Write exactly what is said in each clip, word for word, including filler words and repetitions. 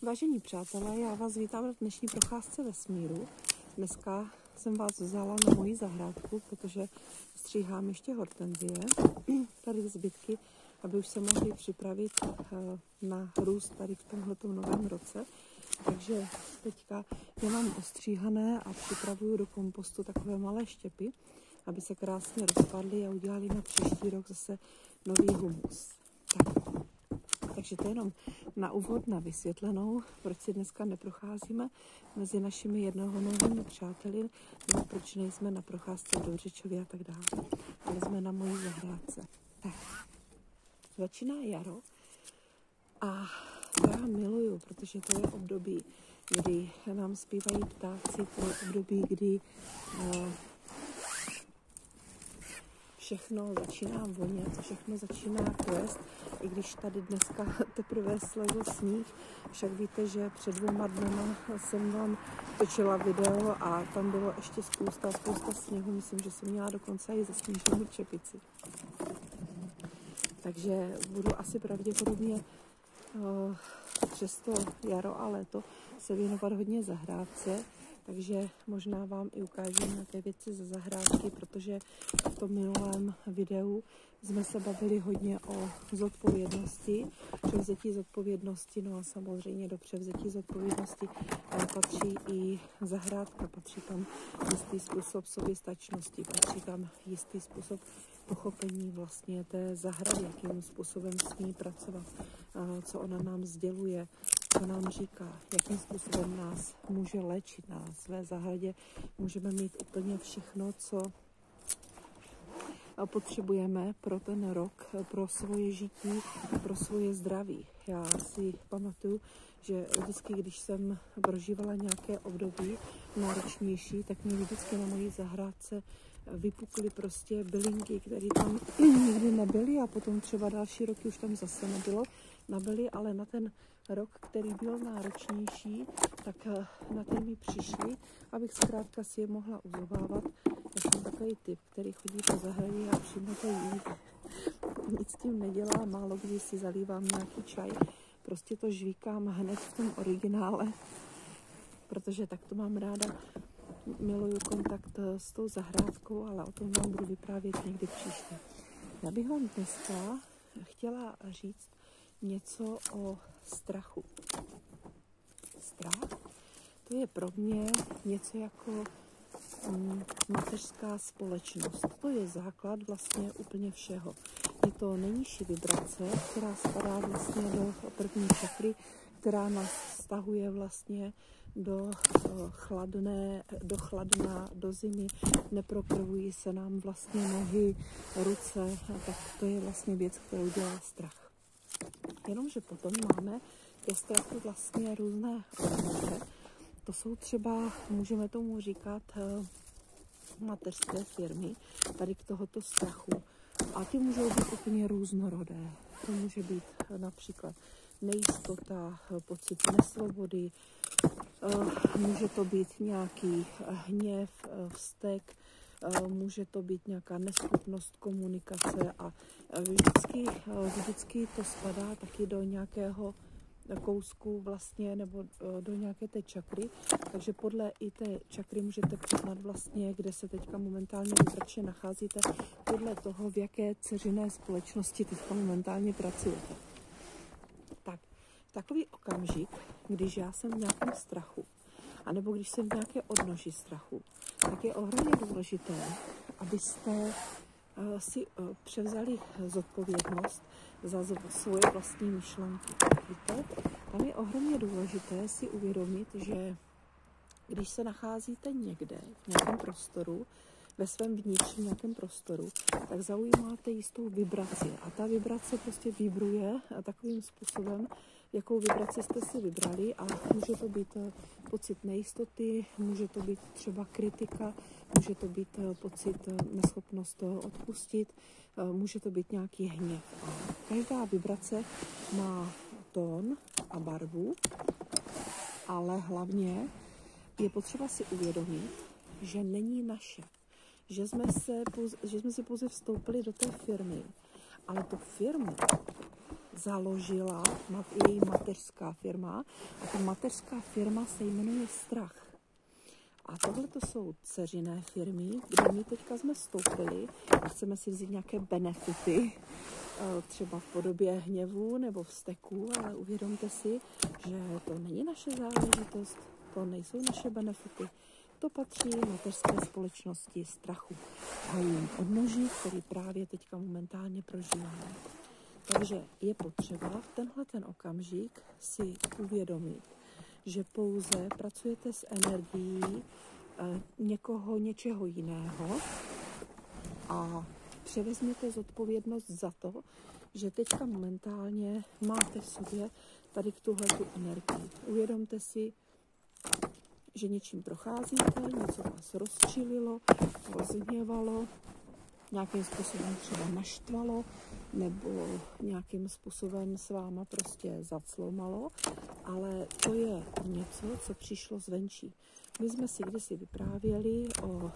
Vážení přátelé, já vás vítám na dnešní procházce vesmíru. Dneska jsem vás vzala na moji zahrádku, protože stříhám ještě hortenzie, tady zbytky, aby už se mohli připravit na růst tady v tomhletom novém roce. Takže teďka je mám ostříhané a připravuju do kompostu takové malé štěpy, aby se krásně rozpadly a udělali na příští rok zase nový humus. Tak. Takže to je jenom na úvod, na vysvětlenou, proč si dneska neprocházíme mezi našimi jednohonovými přáteli, nebo proč nejsme na procházce do Řečově a tak dále, ale jsme na mojí zahrádce. Tak, začíná jaro a já miluju, protože to je období, kdy nám zpívají ptáci, to je období, kdy uh, všechno začíná vonět, všechno začíná kvést, i když tady dneska teprve slezl sníh. Však víte, že před dvěma dnema jsem vám točila video a tam bylo ještě spousta, spousta sněhu. Myslím, že jsem měla dokonce i zasněženou čepici. Takže budu asi pravděpodobně uh, přes to jaro a léto se věnovat hodně zahrádce. Takže možná vám i ukážu nějaké věci ze zahrádky, protože v tom minulém videu jsme se bavili hodně o zodpovědnosti, převzetí zodpovědnosti, no a samozřejmě do převzetí zodpovědnosti patří i zahrádka, patří tam jistý způsob soběstačnosti, patří tam jistý způsob pochopení vlastně té zahrady, jakým způsobem s ní pracovat, co ona nám sděluje, co nám říká, jakým způsobem nás může léčit. Na své zahradě můžeme mít úplně všechno, co potřebujeme pro ten rok, pro svoje žití, pro svoje zdraví. Já si pamatuju, že vždycky, když jsem prožívala nějaké období náročnější, tak mě vždycky na mojí zahrádce vypukly prostě bylinky, které tam nikdy nebyly a potom třeba další roky už tam zase nebylo, nabyly, ale na ten rok, který byl náročnější, tak na ten mi přišli, abych zkrátka si je mohla uzovávat. Já jsem takový typ, který chodí po zahradě a přímo to jí. Nic s tím nedělá, málo kdy si zalívám nějaký čaj. Prostě to žvíkám hned v tom originále, protože tak to mám ráda. Miluju kontakt s tou zahrádkou, ale o tom vám budu vyprávět někdy příště. Já bych vám dneska chtěla říct něco o strachu. Strach, to je pro mě něco jako um, mateřská společnost. To je základ vlastně úplně všeho. Je to nejnižší vibrace, která spadá vlastně do první čakry, která nás stahuje vlastně do uh, chladné, do chladna, do zimy, neprokrvují se nám vlastně nohy, ruce, tak to je vlastně věc, kterou dělá strach. Jenomže potom máme ke strachu vlastně různé odnože. To jsou třeba, můžeme tomu říkat, uh, mateřské firmy, tady k tohoto strachu. A ty můžou být úplně různorodé. To může být například nejistota, pocit nesvobody, může to být nějaký hněv, vztek, může to být nějaká neschopnost komunikace a vždycky, vždycky to spadá taky do nějakého kousku vlastně nebo do nějaké té čakry, takže podle i té čakry můžete poznat vlastně, kde se teďka momentálně vibračně nacházíte, podle toho, v jaké dceřiné společnosti teďka momentálně pracujete. Tak, takový okamžik, když já jsem v nějakém strachu, anebo když jsem v nějaké odnoži strachu, tak je ohromně důležité, abyste si převzali zodpovědnost za svoje vlastní myšlenky. Víte, tam je ohromně důležité si uvědomit, že když se nacházíte někde, v nějakém prostoru, ve svém vnitřním nějakém prostoru, tak zaujímáte jistou vibraci. A ta vibrace prostě vibruje takovým způsobem, jakou vibraci jste si vybrali, a může to být pocit nejistoty, může to být třeba kritika, může to být pocit neschopnost odpustit, může to být nějaký hněv. A každá vibrace má tón a barvu, ale hlavně je potřeba si uvědomit, že není naše. Že jsme, se, že jsme si pouze vstoupili do té firmy, ale tu firmu založila její mateřská firma a ta mateřská firma se jmenuje Strach. A tohle to jsou dceřiné firmy, kde my teďka jsme vstoupili a chceme si vzít nějaké benefity, třeba v podobě hněvu nebo vzteku, ale uvědomte si, že to není naše záležitost, to nejsou naše benefity. To patří mateřské společnosti Strachu a jejím odnoží, který právě teďka momentálně prožíváme. Takže je potřeba v tenhle ten okamžik si uvědomit, že pouze pracujete s energií eh, někoho, něčeho jiného a převezměte zodpovědnost za to, že teďka momentálně máte v sobě tady tuhletu energii. Uvědomte si, že něčím procházíte, něco vás rozčililo, rozhněvalo, nějakým způsobem třeba naštvalo, nebo nějakým způsobem s váma prostě zaclomalo, ale to je něco, co přišlo zvenčí. My jsme si kdysi vyprávěli o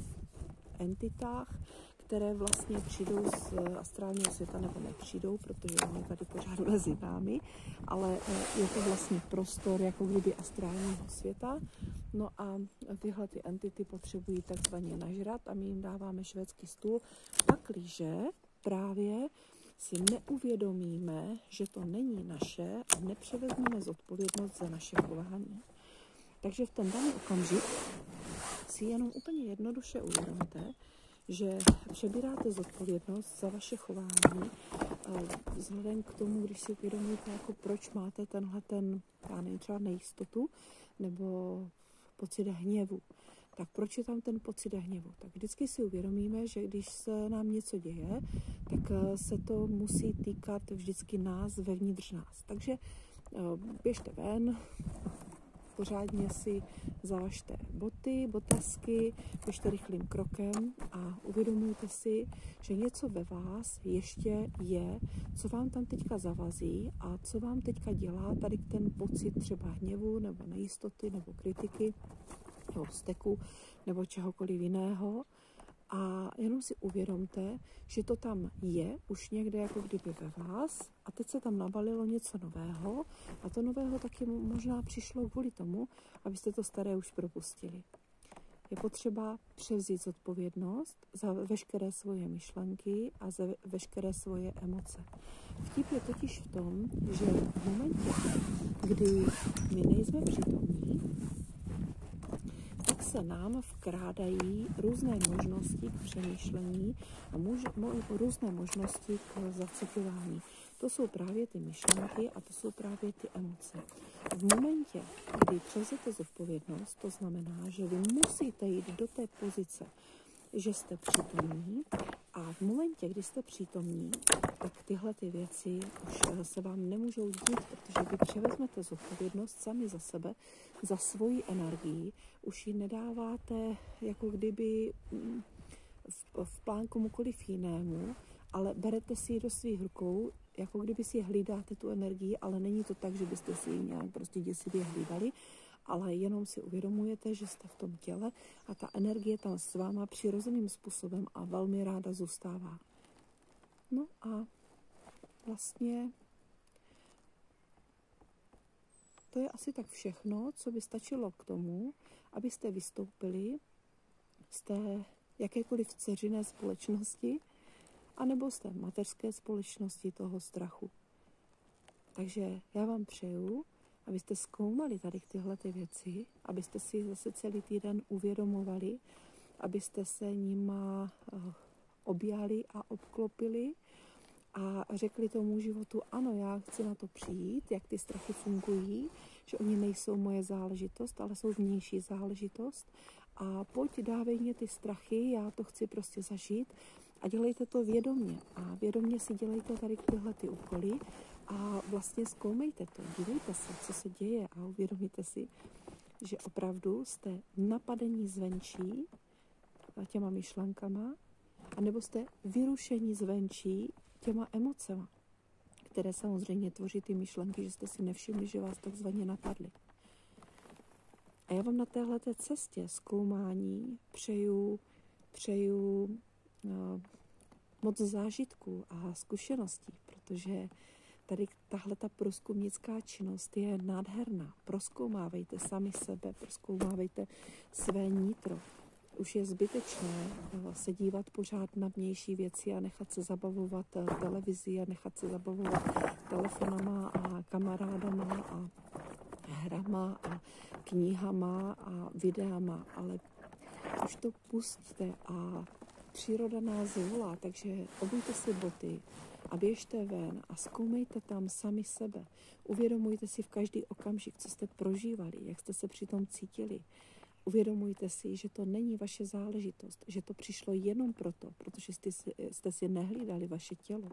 entitách, které vlastně přijdou z astrálního světa, nebo nepřijdou, protože oni tady pořád mezi námi, ale je to vlastně prostor jako kdyby astrálního světa. No a tyhle ty entity potřebují takzvaně nažrat a my jim dáváme švédský stůl, pakliže právě si neuvědomíme, že to není naše a nepřevezmeme zodpovědnost za naše chování. Takže v ten daný okamžik si jenom úplně jednoduše uvědomte, že přebíráte zodpovědnost za vaše chování vzhledem k tomu, když si uvědomíte, jako proč máte tenhle ten, já nevím, třeba nejistotu nebo pocit hněvu. Tak proč je tam ten pocit hněvu? Tak vždycky si uvědomíme, že když se nám něco děje, tak se to musí týkat vždycky nás, vevnitř nás. Takže běžte ven, pořádně si zavažte boty, botasky, běžte rychlým krokem a uvědomujte si, že něco ve vás ještě je, co vám tam teďka zavazí a co vám teďka dělá tady ten pocit třeba hněvu nebo nejistoty nebo kritiky nebo vzteku nebo čehokoliv jiného. A jenom si uvědomte, že to tam je už někde jako kdyby ve vás a teď se tam nabalilo něco nového a to nového taky možná přišlo kvůli tomu, abyste to staré už propustili. Je potřeba převzít zodpovědnost za veškeré svoje myšlenky a za veškeré svoje emoce. Vtip je totiž v tom, že v momentě, kdy my nejsme přítomní, tak se nám vkrádají různé možnosti k přemýšlení a muž, mo, různé možnosti k zacitování. To jsou právě ty myšlenky a to jsou právě ty emoce. V momentě, kdy převzete zodpovědnost, to znamená, že vy musíte jít do té pozice, že jste přítomní a v momentě, kdy jste přítomní, tak tyhle ty věci už se vám nemůžou dít, protože vy převezmete zodpovědnost sami za sebe, za svoji energii, už ji nedáváte jako kdyby v, v plán komukoliv jinému, ale berete si ji do svých rukou, jako kdyby si hlídáte tu energii, ale není to tak, že byste si ji nějak prostě děsivě hlídali, ale jenom si uvědomujete, že jste v tom těle a ta energie tam s váma přirozeným způsobem a velmi ráda zůstává. No a vlastně to je asi tak všechno, co by stačilo k tomu, abyste vystoupili z té jakékoliv dceřiné společnosti anebo z té mateřské společnosti toho strachu. Takže já vám přeju, abyste zkoumali tady tyhle ty věci, abyste si zase celý týden uvědomovali, abyste se nima objali a obklopili a řekli tomu životu, ano, já chci na to přijít, jak ty strachy fungují, že oni nejsou moje záležitost, ale jsou vnější záležitost a pojď dávej mě ty strachy, já to chci prostě zažít a dělejte to vědomě a vědomě si dělejte tady tyhle ty úkoly a vlastně zkoumejte to, dívejte se, co se děje a uvědomíte si, že opravdu jste napadení zvenčí těma myšlenkama, anebo jste vyrušení zvenčí těma emocema, které samozřejmě tvoří ty myšlenky, že jste si nevšimli, že vás takzvaně napadly. A já vám na téhleté cestě zkoumání přeju, přeju no, moc zážitků a zkušeností, protože tady tahle ta průzkumnická činnost je nádherná. Prozkoumávejte sami sebe, prozkoumávejte své nitro. Už je zbytečné se dívat pořád na vnější věci a nechat se zabavovat televizí a nechat se zabavovat telefonama a kamarádama a hrama a knihama a videama, ale už to pusťte a příroda nás volá, takže obujte si boty a běžte ven a zkoumejte tam sami sebe. Uvědomujte si v každý okamžik, co jste prožívali, jak jste se při tom cítili. Uvědomujte si, že to není vaše záležitost, že to přišlo jenom proto, protože jste si, jste si nehlídali vaše tělo.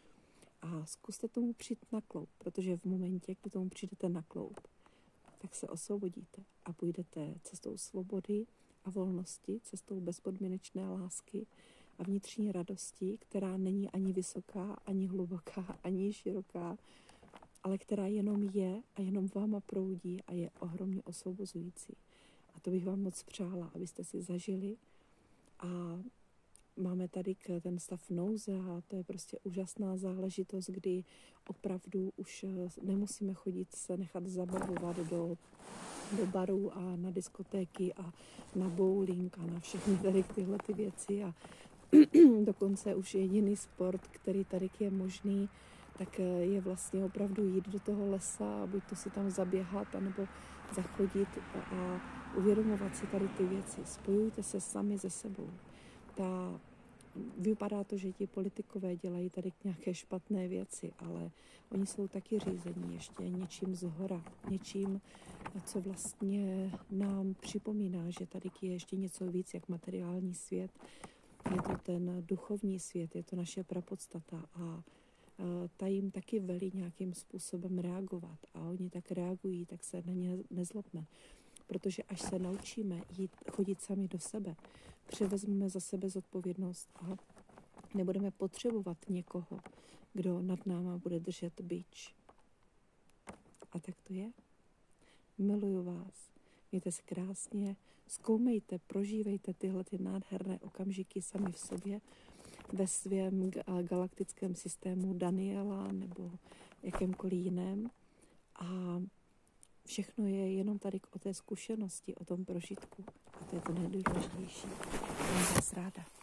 A zkuste tomu přijít na kloub, protože v momentě, kdy tomu přijdete na kloub, tak se osvobodíte a půjdete cestou svobody a volnosti, cestou bezpodmínečné lásky a vnitřní radosti, která není ani vysoká, ani hluboká, ani široká, ale která jenom je a jenom váma proudí a je ohromně osvobozující. A to bych vám moc přála, abyste si zažili. A máme tady ten stav nouze a to je prostě úžasná záležitost, kdy opravdu už nemusíme chodit se nechat zabavovat do, do barů a na diskotéky a na bowling a na všechny tady tyhle ty věci. A dokonce už jediný sport, který tady je možný, tak je vlastně opravdu jít do toho lesa a buď to si tam zaběhat, anebo zachodit a uvědomovat si tady ty věci. Spojujte se sami se sebou. Ta, vypadá to, že ti politikové dělají tady nějaké špatné věci, ale oni jsou taky řízení ještě něčím zhora, něčím, co vlastně nám připomíná, že tady je ještě něco víc, jak materiální svět. Je to ten duchovní svět, je to naše prapodstata a ta jim taky velí nějakým způsobem reagovat a oni tak reagují, tak se na ně nezlobme. Protože až se naučíme jít, chodit sami do sebe, převezmeme za sebe zodpovědnost a nebudeme potřebovat někoho, kdo nad náma bude držet bič. A tak to je. Miluju vás. Mějte se krásně, zkoumejte, prožívejte tyhle ty nádherné okamžiky sami v sobě, ve svém galaktickém systému Daniela nebo jakémkoliv jiném. A všechno je jenom tady o té zkušenosti, o tom prožitku. A to je to nejdůležitější. Mám vás ráda.